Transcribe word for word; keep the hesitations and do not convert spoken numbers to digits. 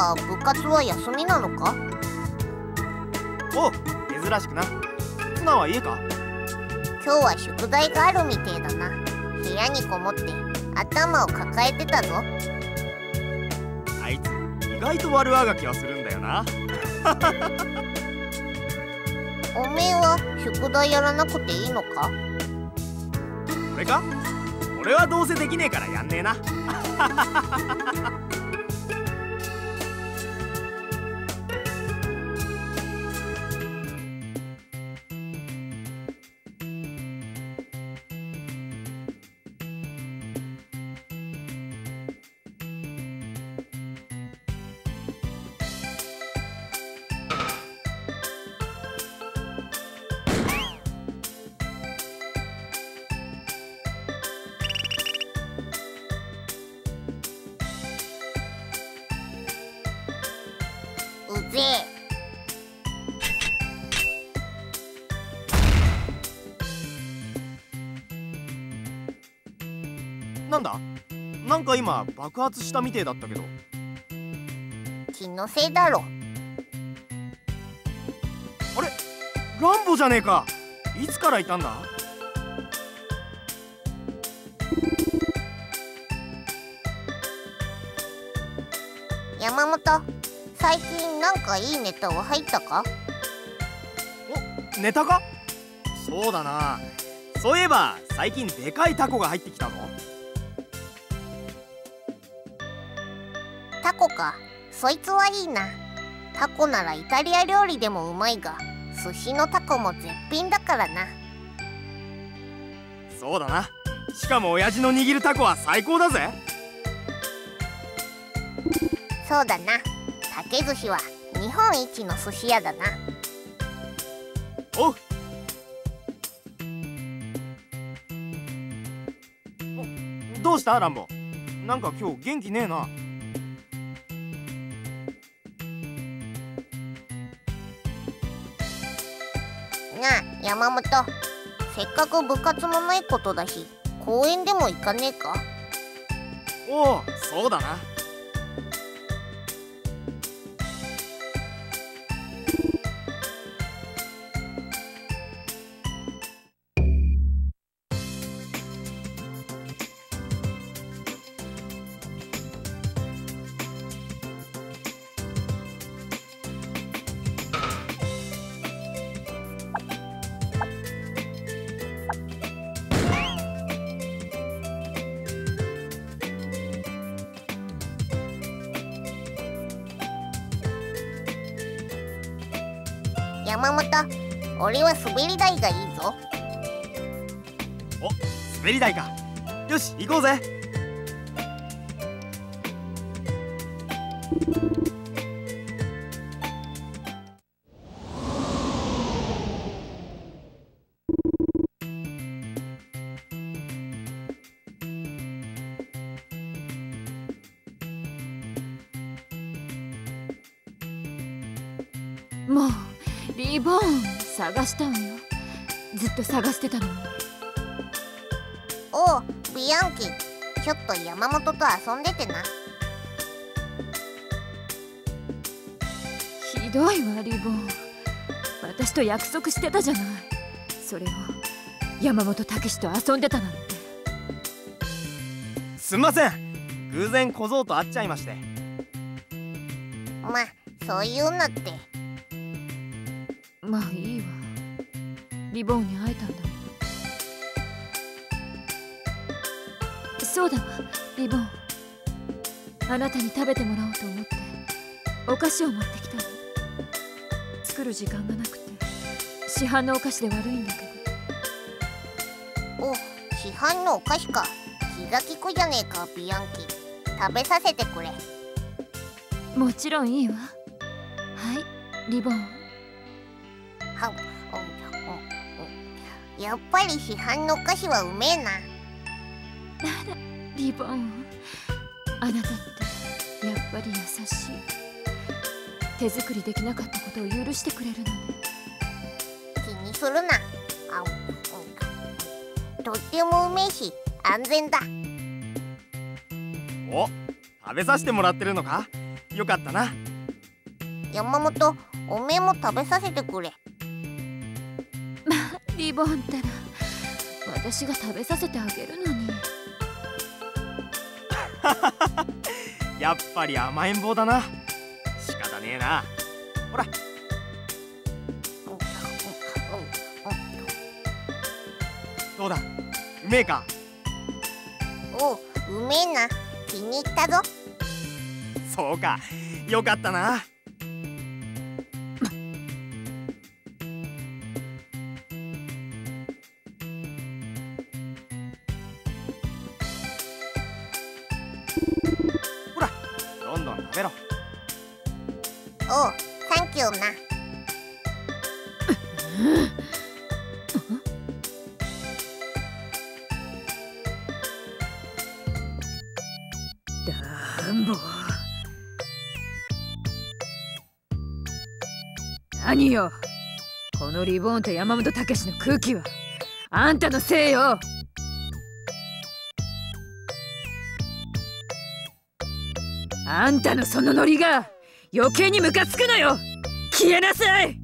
は部活は休みなのか？ おう、珍しくな。ツナは家か？ 今日は宿題があるみてえだな。部屋にこもって頭を抱えてたぞ。 あいつ意外と悪あがきはするんだよな。 おめえは宿題やらなくていいのか？ 俺か？俺はどうせできねえからやんねえな。 うぜえ。 なんだ？なんか今爆発したみてえだったけど。 気のせいだろ。 あれ、ランボじゃねえか。いつからいたんだ？ 山本、最近なんかいいネタは入ったか？ お、ネタか？そうだな。そういえば最近でかいタコが入ってきたぞ。 タコか。そいつはいいな。タコならイタリア料理でもうまいが、寿司のタコも絶品だからな。 そうだな。しかも親父の握るタコは最高だぜ。 そうだな。竹寿司は日本一の寿司屋だな。 おう。お、どうしたランボ？なんか今日元気ねえな。 なあ山本、せっかく部活もないことだし、公園でも行かねえか？ おお、そうだな。 山本、俺は滑り台がいいぞ。 お、滑り台か。よし、行こうぜ。 もうリボン探したわよ。ずっと探してたのに。 おう、ビアンキ、ちょっと山本と遊んでてな。 ひどいわリボン。私と約束してたじゃない。それを山本武史と遊んでたなんて。 すんません、偶然小僧と会っちゃいまして。 まあそういうのって。 まあいいわ。リボンに会えたんだもん。そうだわリボン、あなたに食べてもらおうと思ってお菓子を持ってきたの。作る時間がなくて市販のお菓子で悪いんだけど。お、市販のお菓子か。気が利くじゃねえかビアンキ。食べさせてくれ。 もちろんいいわ。はい、リボン。 はっ、やっぱり市販のお菓子はうめえな。 あらリボン、あなたってやっぱり優しい。手作りできなかったことを許してくれるのね。 気にするな。あ、とってもうめえし安全だ。 お、食べさせてもらってるのか？ よかったな。 山本、おめえも食べさせてくれ。 まあリボンったら私が食べさせてあげるのに。 やっぱり甘えん坊だな。仕方ねえな。ほら。どうだ、うめえか。 おう、うめえな。気に入ったぞ。 そうか、よかったな。ほら、どんどん食べろ。 おう、サンキューな。 ダンボ、何よ、このリボーンと山本武史の空気はあんたのせいよ。あんたのそのノリが余計にムカつくのよ。消えなさい。